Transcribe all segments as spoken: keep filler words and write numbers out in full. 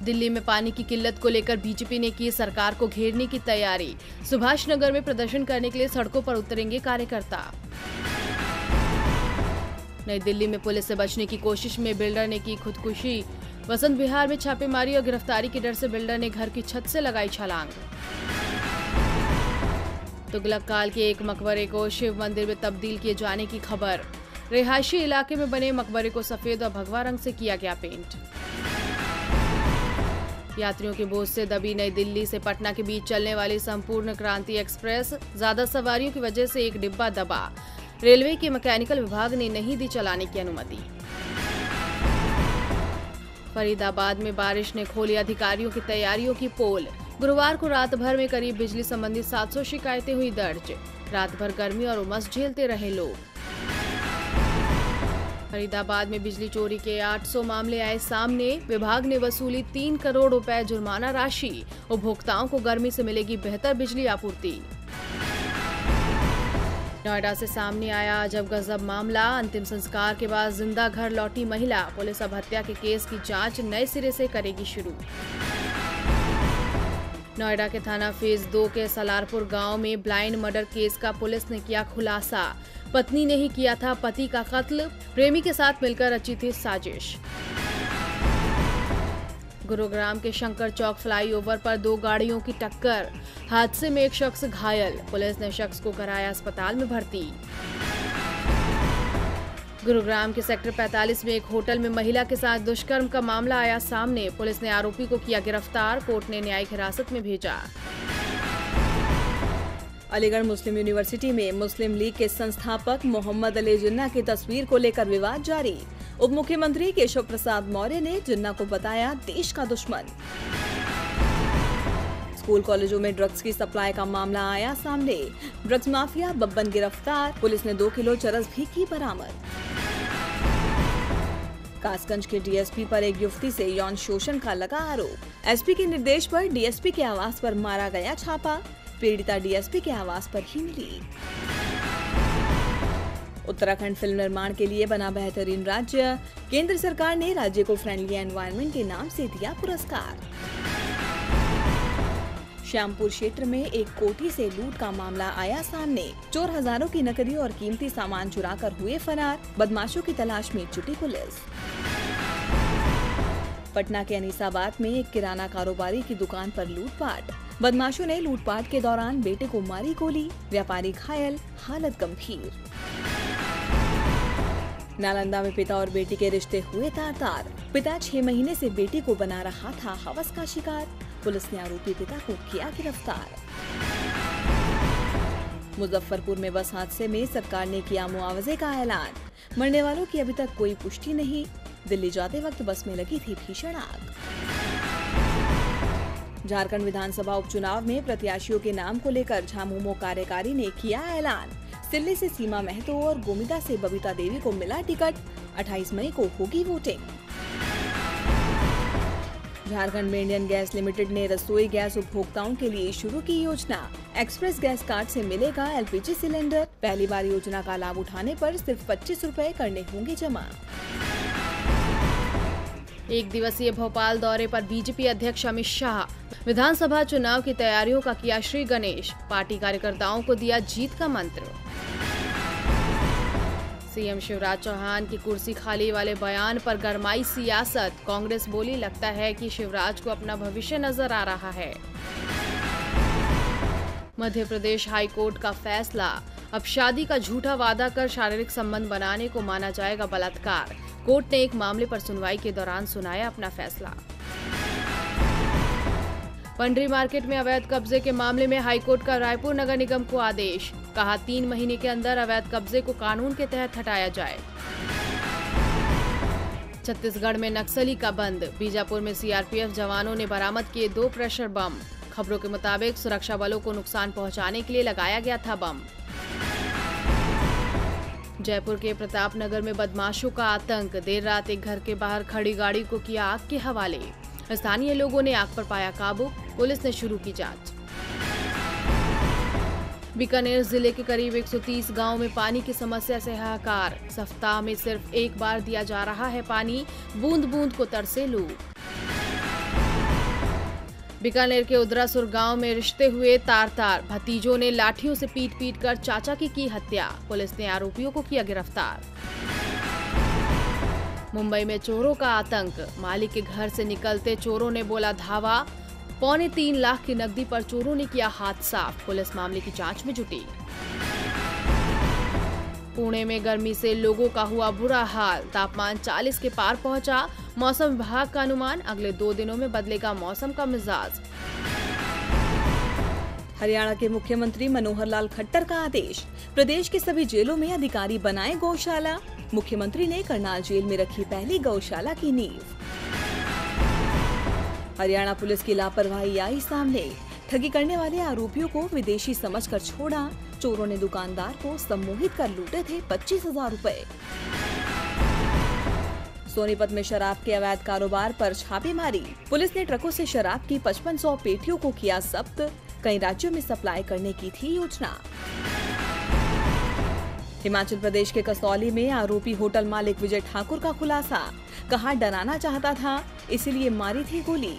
दिल्ली में पानी की किल्लत को लेकर बीजेपी ने की सरकार को घेरने की तैयारी। सुभाष नगर में प्रदर्शन करने के लिए सड़कों पर उतरेंगे कार्यकर्ता। नई दिल्ली में पुलिस से बचने की कोशिश में बिल्डर ने की खुदकुशी। वसंत विहार में छापेमारी और गिरफ्तारी के डर से बिल्डर ने घर की छत से लगाई छलांग। तुगलक काल के एक मकबरे को शिव मंदिर में तब्दील किए जाने की खबर। रिहायशी इलाके में बने मकबरे को सफेद और भगवा रंग से किया गया पेंट। यात्रियों के बोझ से दबी नई दिल्ली से पटना के बीच चलने वाली संपूर्ण क्रांति एक्सप्रेस। ज्यादा सवारियों की वजह से एक डिब्बा दबा। रेलवे के मैकेनिकल विभाग ने नहीं दी चलाने की अनुमति। फरीदाबाद में बारिश ने खोली अधिकारियों की तैयारियों की पोल। गुरुवार को रात भर में करीब बिजली संबंधी सात सौ शिकायतें हुई दर्ज। रात भर गर्मी और उमस झेलते रहे लोग। फरीदाबाद में बिजली चोरी के आठ सौ मामले आए सामने। विभाग ने वसूली तीन करोड़ रुपए जुर्माना राशि। उपभोक्ताओं को गर्मी से मिलेगी बेहतर बिजली आपूर्ति। नोएडा से सामने आया अजब गजब मामला। अंतिम संस्कार के बाद जिंदा घर लौटी महिला। पुलिस अब हत्या के केस की जांच नए सिरे से करेगी शुरू। नोएडा के थाना फेज दो के सलारपुर गांव में ब्लाइंड मर्डर केस का पुलिस ने किया खुलासा। पत्नी ने ही किया था पति का कत्ल। प्रेमी के साथ मिलकर रची थी साजिश। गुरुग्राम के शंकर चौक फ्लाईओवर पर दो गाड़ियों की टक्कर। हादसे में एक शख्स घायल। पुलिस ने शख्स को कराया अस्पताल में भर्ती। गुरुग्राम के सेक्टर पैंतालीस में एक होटल में महिला के साथ दुष्कर्म का मामला आया सामने। पुलिस ने आरोपी को किया गिरफ्तार। कोर्ट ने न्यायिक हिरासत में भेजा। अलीगढ़ मुस्लिम यूनिवर्सिटी में मुस्लिम लीग के संस्थापक मोहम्मद अली जिन्ना की तस्वीर को लेकर विवाद जारी। उप मुख्यमंत्री केशव प्रसाद मौर्य ने जिन्ना को बताया देश का दुश्मन। स्कूल कॉलेजों में ड्रग्स की सप्लाई का मामला आया सामने। ड्रग्स माफिया बब्बन गिरफ्तार। पुलिस ने दो किलो चरस भी की बरामद। कासगंज के डीएसपी पर एक युवती से यौन शोषण का लगा आरोप। एसपी के निर्देश पर डीएसपी के आवास पर मारा गया छापा। पीड़िता डीएसपी के आवास पर ही मिली। उत्तराखंड फिल्म निर्माण के लिए बना बेहतरीन राज्य। केंद्र सरकार ने राज्य को फ्रेंडली एनवायरनमेंट के नाम से दिया पुरस्कार। श्यामपुर क्षेत्र में एक कोठी से लूट का मामला आया सामने। चोर हजारों की नकदी और कीमती सामान चुराकर हुए फरार। बदमाशों की तलाश में जुटी पुलिस। पटना के अनीसाबाद में एक किराना कारोबारी की दुकान पर लूटपाट। बदमाशों ने लूटपाट के दौरान बेटे को मारी गोली। व्यापारी घायल, हालत गंभीर। नालंदा में पिता और बेटी के रिश्ते हुए तार-तार। पिता छह महीने से बेटी को बना रहा था हवस का शिकार। पुलिस ने आरोपी पिता को किया गिरफ्तार। मुजफ्फरपुर में बस हादसे में सरकार ने किया मुआवजे का ऐलान। मरने वालों की अभी तक कोई पुष्टि नहीं। दिल्ली जाते वक्त बस में लगी थी भीषण आग। झारखंड विधानसभा उपचुनाव में प्रत्याशियों के नाम को लेकर झामुमो कार्यकारी ने किया ऐलान। दिल्ली से सीमा महतो और गोमिदा से बबीता देवी को मिला टिकट। अट्ठाईस मई को होगी वोटिंग। झारखंड में इंडियन गैस लिमिटेड ने रसोई गैस उपभोक्ताओं के लिए शुरू की योजना। एक्सप्रेस गैस कार्ड से मिलेगा एलपीजी सिलेंडर। पहली बार योजना का लाभ उठाने पर सिर्फ पच्चीस रुपए करने होंगे जमा। एक दिवसीय भोपाल दौरे पर बीजेपी अध्यक्ष अमित शाह। विधानसभा चुनाव की तैयारियों का किया श्री गणेश। पार्टी कार्यकर्ताओं को दिया जीत का मंत्र। सीएम शिवराज चौहान की कुर्सी खाली वाले बयान पर गरमाई सियासत। कांग्रेस बोली लगता है कि शिवराज को अपना भविष्य नजर आ रहा है। मध्य प्रदेश हाई कोर्ट का फैसला। अब शादी का झूठा वादा कर शारीरिक संबंध बनाने को माना जाएगा बलात्कार। कोर्ट ने एक मामले पर सुनवाई के दौरान सुनाया अपना फैसला। पंडरी मार्केट में अवैध कब्जे के मामले में हाईकोर्ट का रायपुर नगर निगम को आदेश। कहा तीन महीने के अंदर अवैध कब्जे को कानून के तहत हटाया जाए। छत्तीसगढ़ में नक्सली का बंद। बीजापुर में सीआरपीएफ जवानों ने बरामद किए दो प्रेशर बम। खबरों के मुताबिक सुरक्षा बलों को नुकसान पहुंचाने के लिए लगाया गया था बम। जयपुर के प्रताप नगर में बदमाशों का आतंक। देर रात एक घर के बाहर खड़ी गाड़ी को किया आग के हवाले। स्थानीय लोगों ने आग पर पाया काबू। पुलिस ने शुरू की जांच। बीकानेर जिले के करीब एक सौ तीस गांव में पानी की समस्या से हाहाकार। सप्ताह में सिर्फ एक बार दिया जा रहा है पानी। बूंद बूंद को तरसे लोग। बीकानेर के उदरासुर गांव में रिश्ते हुए तार तार, भतीजों ने लाठियों से पीट पीट कर चाचा की की हत्या। पुलिस ने आरोपियों को किया गिरफ्तार। मुंबई में चोरों का आतंक, मालिक के घर से निकलते चोरों ने बोला धावा। पौने तीन लाख की नकदी पर चोरों ने किया हाथ साफ। पुलिस मामले की जांच में जुटी। पुणे में गर्मी से लोगों का हुआ बुरा हाल, तापमान चालीस के पार पहुंचा। मौसम विभाग का अनुमान, अगले दो दिनों में बदलेगा मौसम का मिजाज। हरियाणा के मुख्यमंत्री मनोहर लाल खट्टर का आदेश, प्रदेश के सभी जेलों में अधिकारी बनाएं गौशाला। मुख्यमंत्री ने करनाल जेल में रखी पहली गौशाला की नींव। हरियाणा पुलिस की लापरवाही आई सामने, ठगी करने वाले आरोपियों को विदेशी समझकर छोड़ा। चोरों ने दुकानदार को सम्मोहित कर लूटे थे पच्चीस हजार रूपए। सोनीपत में शराब के अवैध कारोबार पर छापेमारी, पुलिस ने ट्रकों से शराब की पचपन सौ पेटियों को किया जब्त। कई राज्यों में सप्लाई करने की थी योजना। हिमाचल प्रदेश के कसौली में आरोपी होटल मालिक विजय ठाकुर का खुलासा, कहा डराना चाहता था इसीलिए मारी थी गोली।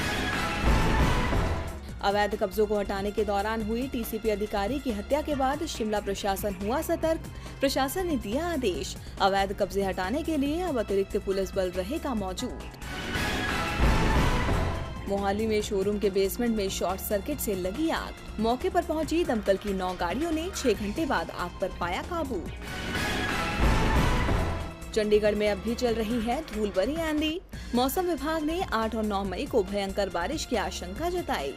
अवैध कब्जों को हटाने के दौरान हुई टीसीपी अधिकारी की हत्या के बाद शिमला प्रशासन हुआ सतर्क। प्रशासन ने दिया आदेश, अवैध कब्जे हटाने के लिए अब अतिरिक्त पुलिस बल रहेगा मौजूद। मोहाली में शोरूम के बेसमेंट में शॉर्ट सर्किट से लगी आग, मौके पर पहुंची दमकल की नौ गाड़ियों ने छह घंटे बाद आग पर पाया काबू। चंडीगढ़ में अब भी चल रही है धूल भरी आंधी, मौसम विभाग ने आठ और नौ मई को भयंकर बारिश की आशंका जताई।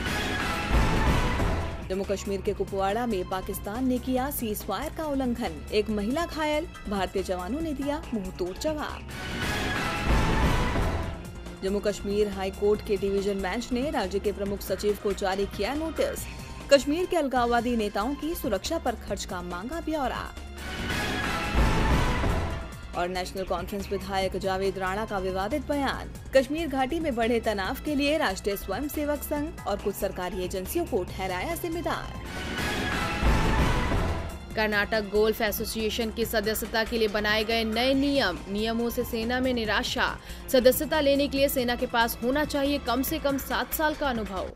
जम्मू कश्मीर के कुपवाड़ा में पाकिस्तान ने किया सीज फायर का उल्लंघन, एक महिला घायल, भारतीय जवानों ने दिया मुंह तोड़ जवाब। जम्मू कश्मीर हाई कोर्ट के डिवीजन बेंच ने राज्य के प्रमुख सचिव को जारी किया नोटिस, कश्मीर के अलगाववादी नेताओं की सुरक्षा पर खर्च का मांगा ब्यौरा। और नेशनल कॉन्फ्रेंस विधायक जावेद राणा का विवादित बयान, कश्मीर घाटी में बढ़े तनाव के लिए राष्ट्रीय स्वयंसेवक संघ और कुछ सरकारी एजेंसियों को ठहराया जिम्मेदार। कर्नाटक गोल्फ एसोसिएशन की सदस्यता के लिए बनाए गए नए नियम, नियमों से सेना में निराशा। सदस्यता लेने के लिए सेना के पास होना चाहिए कम से कम सात साल का अनुभव।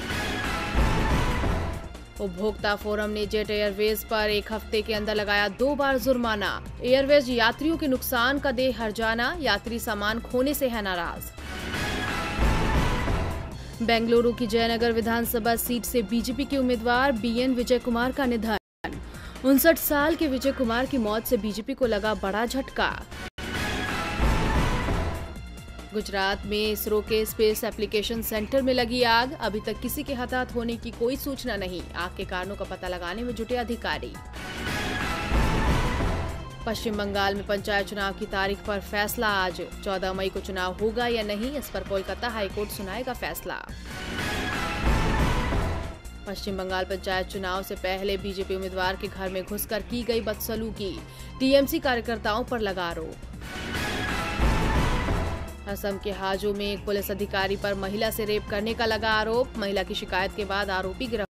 उपभोक्ता फोरम ने जेट एयरवेज पर एक हफ्ते के अंदर लगाया दो बार जुर्माना। एयरवेज यात्रियों के नुकसान का दे हर्जाना, यात्री सामान खोने से है नाराज। बेंगलुरु की जयनगर विधानसभा सीट से बीजेपी के उम्मीदवार बीएन विजय कुमार का निधन। उनसठ साल के विजय कुमार की मौत से बीजेपी को लगा बड़ा झटका। गुजरात में इसरो के स्पेस एप्लीकेशन सेंटर में लगी आग, अभी तक किसी के हताहत होने की कोई सूचना नहीं। आग के कारणों का पता लगाने में जुटे अधिकारी। पश्चिम बंगाल में पंचायत चुनाव की तारीख पर फैसला आज, चौदह मई को चुनाव होगा या नहीं, इस पर कोलकाता हाईकोर्ट सुनाएगा फैसला। पश्चिम बंगाल पंचायत चुनाव से पहले बीजेपी उम्मीदवार के घर में घुसकर की गई बदसलूकी, टीएमसी कार्यकर्ताओं पर लगा आरोप। असम के हाजो में एक पुलिस अधिकारी पर महिला से रेप करने का लगा आरोप, महिला की शिकायत के बाद आरोपी गिरफ्तार।